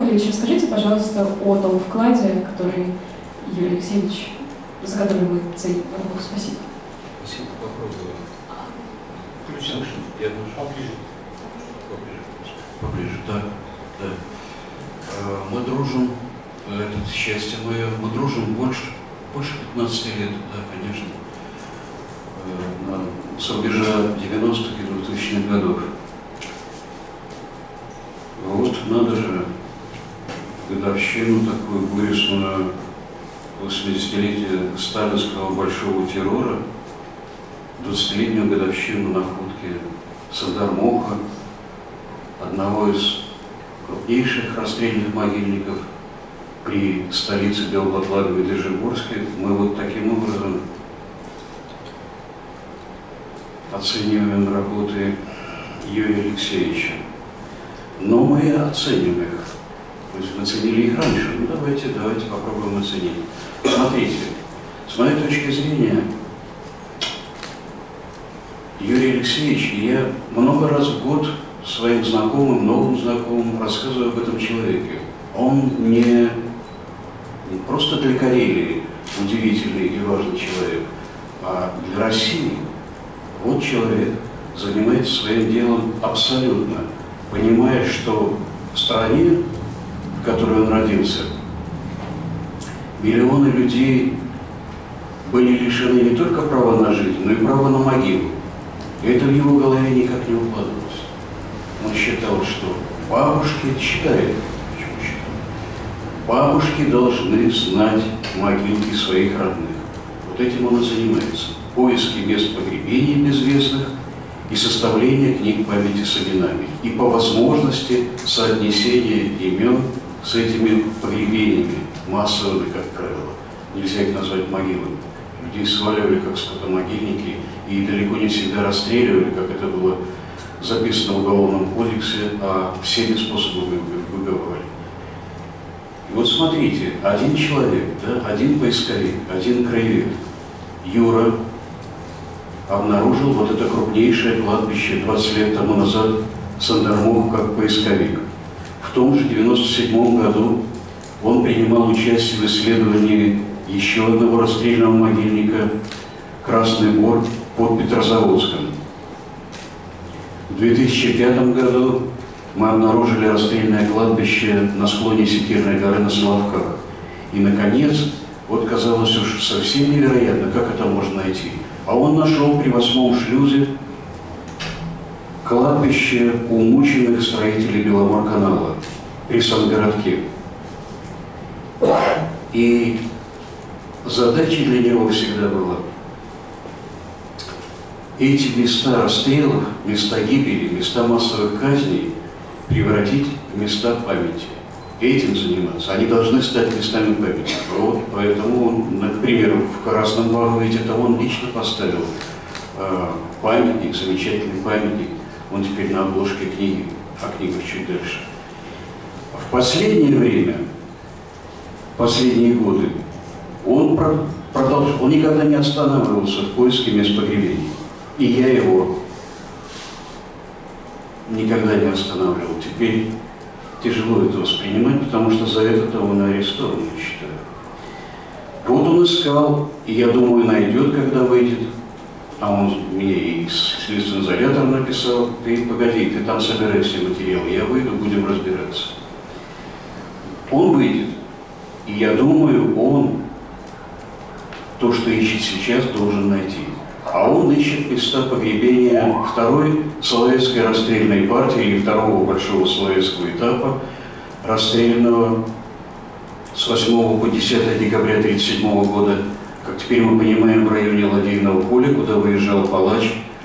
Анатольевич, расскажите, пожалуйста, о том вкладе, который Юрий Алексеевич, за который мы ценим работу. Спасибо. Спасибо, попробую. Включил. Я думаю, поближе. Поближе, да. Мы дружим, это счастье мое, мы дружим больше 15 лет, да, конечно. С рубежа 90-х и 2000-х годов. Вот, надо же, годовщину такую горестную, 80-летие сталинского большого террора, 20-летнюю годовщину находки Сандармоха, одного из крупнейших расстрельных могильников при столице Белоблатлагове-Дежигорске, мы вот таким образом оцениваем работы Юрия Алексеевича. Но мы оценим их. То есть мы оценили их раньше. Ну давайте попробуем оценить. Смотрите, с моей точки зрения, Юрий Алексеевич, я много раз в год своим знакомым, новым знакомым рассказываю об этом человеке. Он не просто для Карелии удивительный и важный человек, а для России. Вот человек занимается своим делом абсолютно, понимая, что в стране, в которой он родился, миллионы людей были лишены не только права на жизнь, но и права на могилу. И это в его голове никак не укладывалось. Он считал, что бабушки должны знать могилки своих родных. Вот этим он и занимается. Поиски мест погребений безвестных и составление книг памяти с именами. И по возможности соотнесение имен с этими погребениями, массовыми, как правило. Нельзя их назвать могилами. Людей сваливали как скотомогильники и далеко не всегда расстреливали, как это было записано в Уголовном кодексе, а всеми способами выговаривали. И вот смотрите, один человек, да, один поисковик, один краевед, Юра, обнаружил вот это крупнейшее кладбище 20 лет тому назад Сандармох как поисковик. В том же 1997 году он принимал участие в исследовании еще одного расстрельного могильника Красный Бор под Петрозаводском. В 2005 году мы обнаружили расстрельное кладбище на склоне Секирной горы на Соловках. И, наконец, вот казалось уж совсем невероятно, как это можно найти. А он нашел при 8-м шлюзе кладбище умученных строителей Беломорканала при Сангородке. И задачей для него всегда была эти места расстрелов, места гибели, места массовых казней превратить в места памяти. Этим заниматься. Они должны стать местами памяти. Вот, поэтому он, например, в Красном Бару, ведь это он лично поставил памятник, замечательный памятник. Он теперь на обложке книги, а книга чуть дальше. В последнее время, последние годы, он продолжил, он никогда не останавливался в поиске мест погребений. И я его никогда не останавливал. Теперь тяжело это воспринимать, потому что за это он арестован, я считаю. Вот он искал, и я думаю, найдет, когда выйдет. А он мне и следственный изолятор написал: ты погоди, ты там собирай все материалы, я выйду, будем разбираться. Он выйдет, и я думаю, он то, что ищет сейчас, должен найти. А он ищет места погребения второй Соловецкой расстрельной партии или второго большого Соловецкого этапа, расстрелянного с 8 по 10 декабря 1937 года, как теперь мы понимаем, в районе Ладейного поля, куда выезжал палач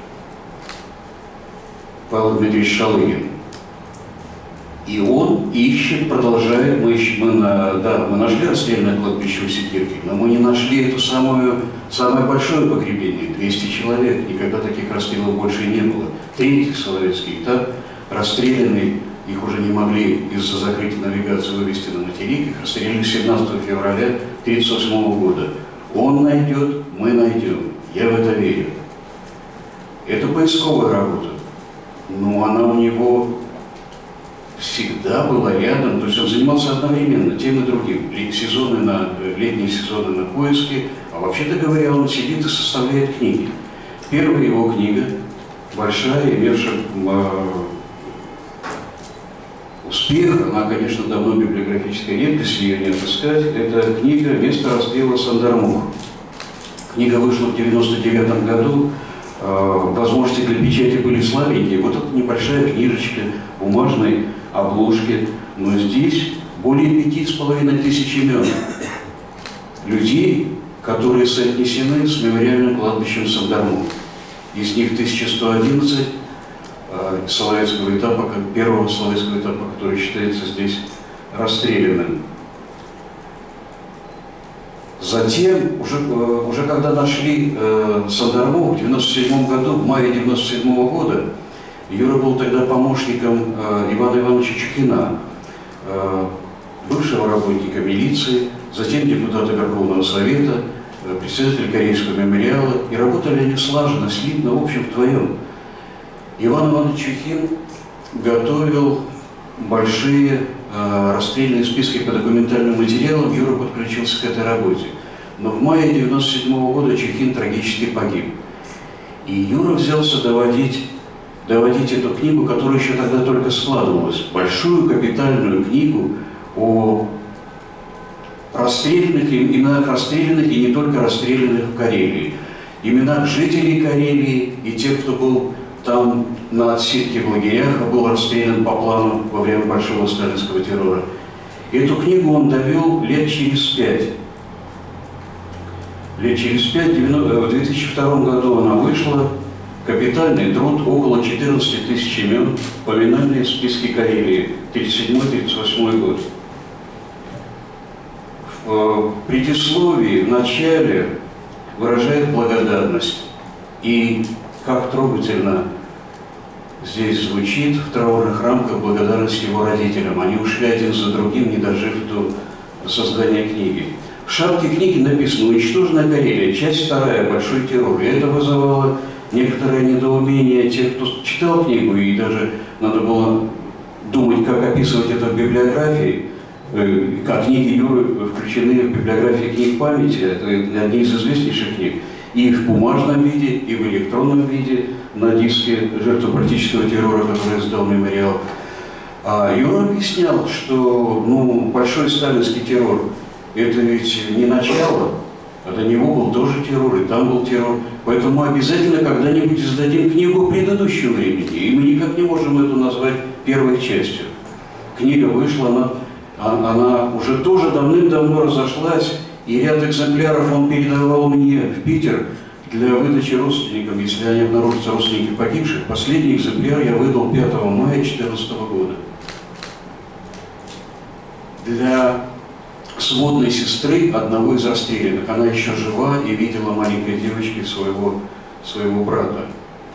Павел Дмитриевич Шалыгин. И он ищет, продолжает, мы нашли расстрельное кладбище у Секирки, но мы не нашли эту самое большое погребение, 200 человек, никогда таких расстрелов больше не было. Третий Соловецкий этап, расстрелянный, их уже не могли из-за закрытия навигации вывести на материк, их расстреляли 17 февраля 1938 года. Он найдет, мы найдем, я в это верю. Это поисковая работа, но она у него всегда была рядом, то есть он занимался одновременно тем и другим. Летние сезоны на поиске, а вообще-то говоря, он сидит и составляет книги. Первая его книга, большая, имевшая успех, она, конечно, давно библиографическая редкость, ее не отыскать, это книга «Место расстрела Сандармох». Книга вышла в 1999 году, возможности для печати были слабенькие. Вот эта небольшая книжечка бумажной обложки, но здесь более 5500 имен людей, которые соотнесены с мемориальным кладбищем Сандармох. Из них 1111 Соловецкого этапа, первого Соловецкого этапа, который считается здесь расстрелянным. Затем, уже когда нашли Сандармох в 1997 году, в мае 1997 года, Юра был тогда помощником Ивана Ивановича Чухина, бывшего работника милиции, затем депутата Верховного Совета, председатель Корейского мемориала, и работали они слаженно, слитно, в общем, вдвоем. Иван Иванович Чухин готовил большие расстрельные списки по документальным материалам, Юра подключился к этой работе. Но в мае 1997 года Чухин трагически погиб. И Юра взялся доводить эту книгу, которая еще тогда только складывалась, большую капитальную книгу о расстрелянных, именах расстрелянных и не только расстрелянных в Карелии, именах жителей Карелии и тех, кто был там на отсидке в лагерях, а был расстрелян по плану во время большого сталинского террора. Эту книгу он довел лет через 5. В 2002 году она вышла. Капитальный труд, около 14 тысяч имен, поминальные списки Карелии, 1937-1938 год. В предисловии, в начале выражает благодарность. И как трогательно здесь звучит в траурных рамках благодарность его родителям. Они ушли один за другим, не дожив до создания книги. В шапке книги написано «Уничтожена Карелия, часть 2, большой террор». И это вызывало некоторое недоумение тех, кто читал книгу, и даже надо было думать, как описывать это в библиографии. Как книги Юры включены в библиографии книг памяти, это одни из известнейших книг. И в бумажном виде, и в электронном виде на диске «Жертвы политического террора», который издал мемориал. А Юра объяснял, что большой сталинский террор – это ведь не начало, а до него был тоже террор, и там был террор. Поэтому обязательно когда-нибудь издадим книгу предыдущего времени, и мы никак не можем эту назвать первой частью. Книга вышла, она уже тоже давным-давно разошлась, и ряд экземпляров он передавал мне в Питер для выдачи родственникам, если они обнаружатся родственники погибших. Последний экземпляр я выдал 5 мая 2014 года. Для сводной сестры одного из расстрелянных. Она еще жива и видела маленькой девочкой своего брата.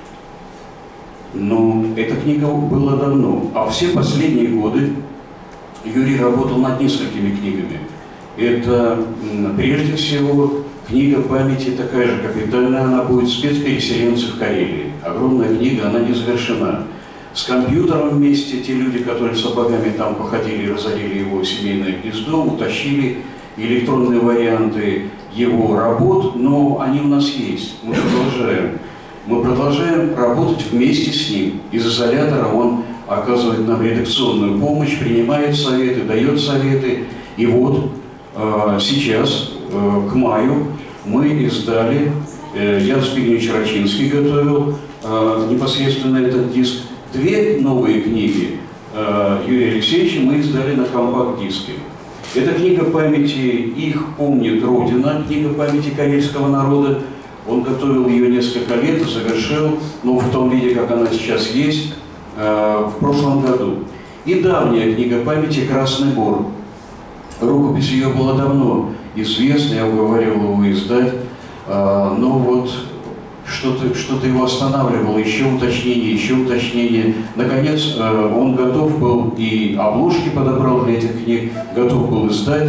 Но эта книга была давно. А все последние годы Юрий работал над несколькими книгами. Это, прежде всего, книга памяти такая же капитальная, она будет «Спецпереселенцы в Карелии». Огромная книга, она не завершена. С компьютером вместе те люди, которые с сапогами там походили и разорили его семейное гнездо, утащили электронные варианты его работ, но они у нас есть. Мы продолжаем работать вместе с ним. Из изолятора он оказывает нам редакционную помощь, принимает советы, дает советы. И вот сейчас, к маю, мы издали, Ян Збигневич Рачинский готовил непосредственно этот диск. 2 новые книги Юрия Алексеевича мы издали на компакт-диске. Это книга памяти «Их помнит Родина», книга памяти карельского народа. Он готовил ее несколько лет и завершил, в том виде, как она сейчас есть, в прошлом году. И давняя книга памяти «Красный Бор». Рукопись ее была давно известна, я уговаривал его издать, но вот что-то его останавливало, еще уточнение. Наконец, он готов был, и обложки подобрал для этих книг, готов был издать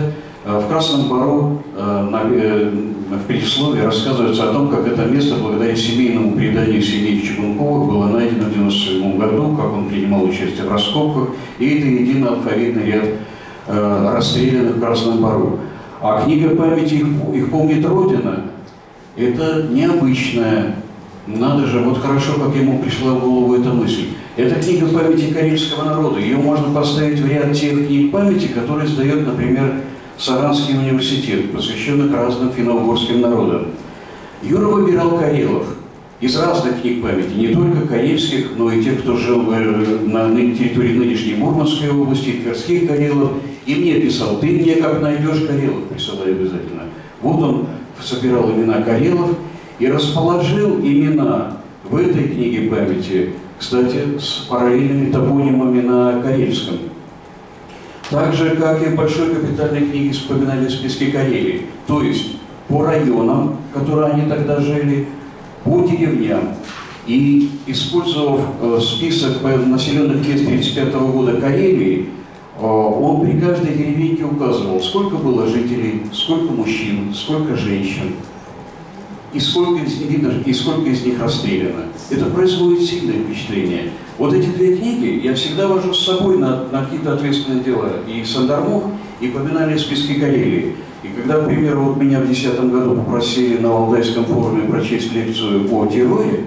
В «Красном бару» в предисловии рассказывается о том, как это место, благодаря семейному преданию семьи Чугунковых, было найдено в 1997 году, как он принимал участие в раскопках, и это единый алфавитный ряд расстрелянных в «Красном бару». А книга памяти «Их помнит Родина» – это необычная, надо же, вот хорошо, как ему пришла в голову эта мысль. Это книга памяти карельского народа, ее можно поставить в ряд тех книг памяти, которые издает, например, Саранский университет, посвященных разным финно-угорским народам. Юра выбирал карелов из разных книг памяти, не только карельских, но и тех, кто жил на территории нынешней Мурманской области, тверских карелов. И мне писал: ты мне как найдешь карелов, присылай обязательно. Вот он собирал имена карелов и расположил имена в этой книге памяти, кстати, с параллельными топонимами на карельском. Так же, как и в большой капитальной книге вспоминали списки Карелии, то есть по районам, в которых они тогда жили, по деревням. И использовав список населенных мест 1935 года Карелии, он при каждой деревеньке указывал, сколько было жителей, сколько мужчин, сколько женщин, и сколько из них расстреляно. Это производит сильное впечатление. Вот эти две книги я всегда вожу с собой на какие-то ответственные дела. И Сандармох, и «Поминальные списки Карелии». И когда, к примеру, вот меня в 2010 году попросили на Валдайском форуме прочесть лекцию о терроре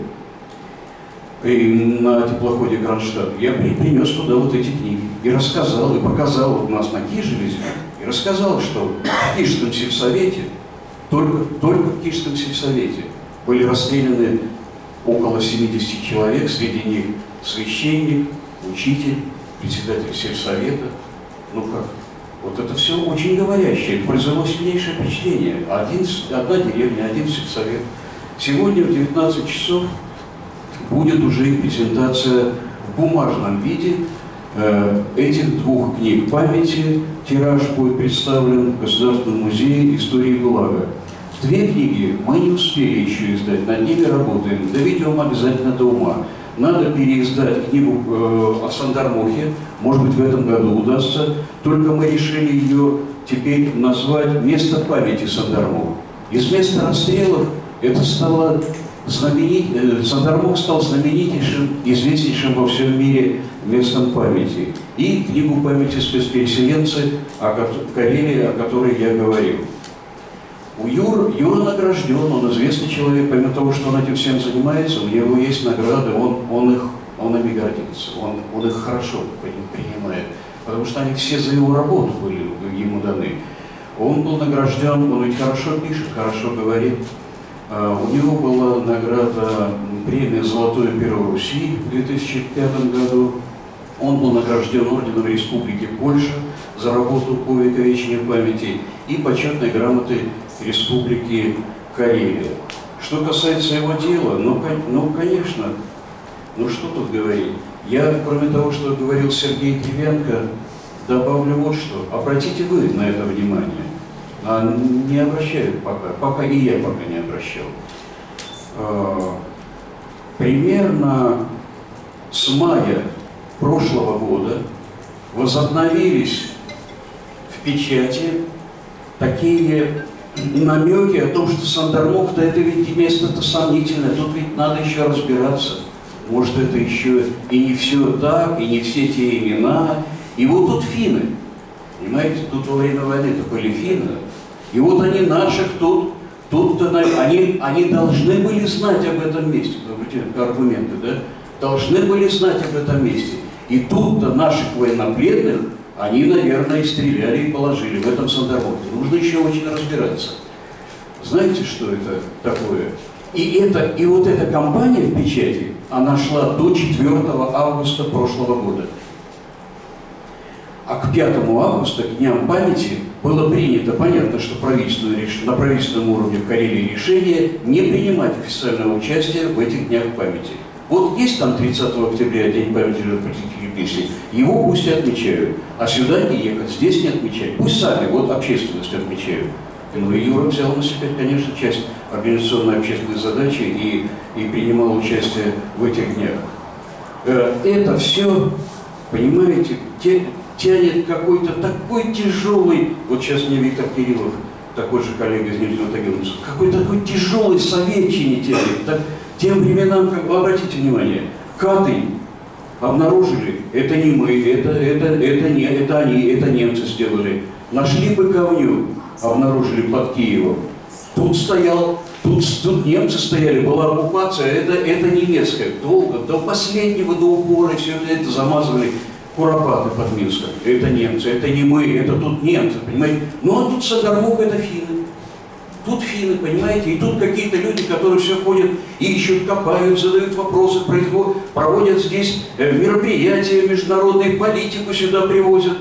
на теплоходе «Кронштадт», я принес туда вот эти книги. И рассказал, и показал, вот у нас на Кижеве, и рассказал, что в Кижском сельсовете, только в Кижском сельсовете были расстреляны около 70 человек, среди них священник, учитель, председатель сельсовета. Ну как? Вот это все очень говорящее, это произвело сильнейшее впечатление. Одна деревня, один сельсовет. Сегодня в 19 часов будет уже и презентация в бумажном виде этих двух книг памяти. Тираж будет представлен в Государственном музее истории ГУЛАГа. Две книги мы не успели еще издать, над ними работаем, доведем обязательно до ума. Надо переиздать книгу о Сандармохе, может быть, в этом году удастся, только мы решили ее теперь назвать «Место памяти Сандармох». Из места расстрелов это стало Сандармох стал знаменитейшим, известнейшим во всем мире местом памяти. И книгу памяти «Спецпереселенцы» в Карелии, о которой я говорил. Юра награжден, он известный человек, помимо того, что он этим всем занимается, у него есть награды, он ими гордится, он их хорошо принимает, потому что они все за его работу были ему даны. Он был награжден, он ведь хорошо пишет, хорошо говорит. У него была награда, премия «Золотое перо Руси» в 2005 году. Он был награжден орденом Республики Польша за работу по вековечной памяти и почетной грамотой Республики Карелия. Что касается его дела, ну конечно, ну что тут говорить. Я, кроме того, что говорил Сергей Кривенко, добавлю вот что. Обратите вы на это внимание. А не обращают пока и я пока не обращал. Примерно с мая прошлого года возобновились в печати такие намеки о том, что Сандармох-то это ведь место-то сомнительное, тут ведь надо еще разбираться. Может, это еще и не все так, и не все те имена. И вот тут финны, понимаете, тут во время войны-то были финны. И вот они наших они должны были знать об этом месте, аргументы, да? Должны были знать об этом месте. И тут-то наших военнопленных они, наверное, и стреляли, и положили в этом Сандармохе. Нужно еще очень разбираться. Знаете, что это такое? И вот эта кампания в печати, она шла до 4 августа прошлого года. А к 5 августа, к Дням памяти, было принято, понятно, что на правительственном уровне в Карелии решение не принимать официального участия в этих Днях памяти. Вот есть там 30 октября День памяти жертв политических репрессий, его пусть и отмечают, а сюда не ехать, здесь не отмечать. Пусть сами, вот общественность отмечают. Ну и Юра взял на себя, конечно, часть организационной общественной задачи и принимал участие в этих днях. Это все, понимаете, те тянет какой-то такой тяжелый, вот сейчас мне Виктор Кириллов, такой же коллега из Нижнего Тагила, какой такой тяжелый советчине тянет. Так, тем временам, как вы обратите внимание, Катынь обнаружили, это не мы, это они, это немцы сделали. Нашли Быковню, обнаружили под Киевом. Тут стоял, тут немцы стояли, была оккупация, это немецкая. Долго, до последнего, до упора, все это замазывали куропаты под Минском. Это немцы, это не мы, это тут немцы, понимаете? Ну а тут Сагармух, это финны. Тут финны, понимаете? И тут какие-то люди, которые все ходят, ищут, копают, задают вопросы, проводят здесь мероприятия, международную политику сюда привозят.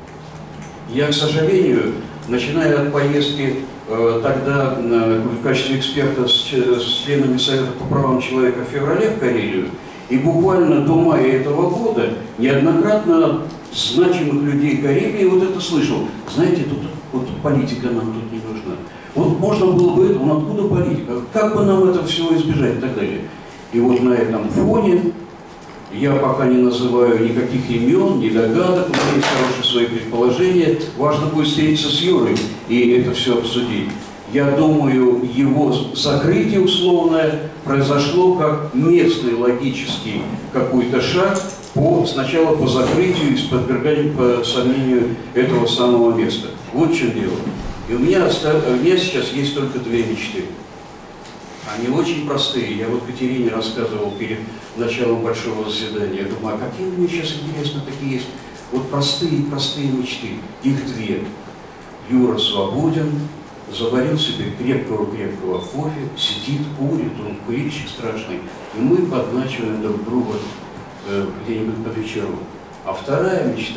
Я, к сожалению, начиная от поездки тогда в качестве эксперта с членами Совета по правам человека в феврале в Карелию, и буквально до мая этого года неоднократно значимых людей Карелии вот это слышал. Знаете, тут вот политика нам тут не нужна. Вот можно было бы это, ну откуда политика? Как бы нам этого всего избежать и так далее. И вот на этом фоне я пока не называю никаких имен, ни догадок, у меня есть хорошие свои предположения. Важно будет встретиться с Юрой и это все обсудить. Я думаю, его закрытие условное произошло как местный логический какой-то шаг сначала по закрытию и с подверганием по сомнению этого самого места. Вот в чем дело. И у меня сейчас есть только две мечты. Они очень простые. Я вот Катерине рассказывал перед началом большого заседания. Я думаю, а какие у меня сейчас интересно такие есть? Вот простые мечты. Их две. Юра свободен, заварил себе крепкого кофе, сидит, курит, он курильщик страшный, и мы подначиваем друг друга где-нибудь по вечеру. А вторая мечта.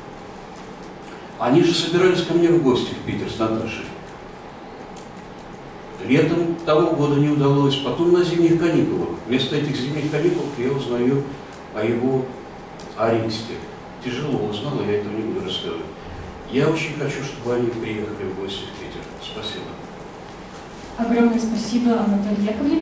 Они же собирались ко мне в гости в Питер с Наташей. Летом того года не удалось, потом на зимних каникулах. Вместо этих зимних каникул я узнаю о его аресте. Тяжело узнал, я этого не буду рассказывать. Я очень хочу, чтобы они приехали в гости в Питер. Спасибо. Огромное спасибо, Анатолий Яковлевич.